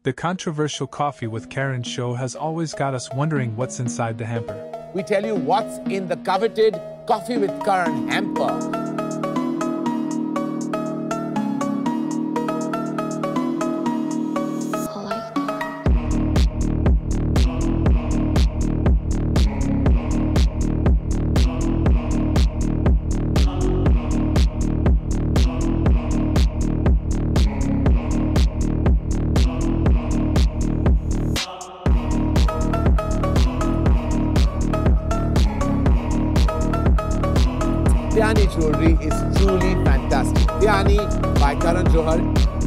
The controversial Coffee with Karan show has always got us wondering what's inside the hamper. We tell you what's in the coveted Coffee with Karan hamper. Dhyani jewelry is truly fantastic. Dhyani by Karan Johar.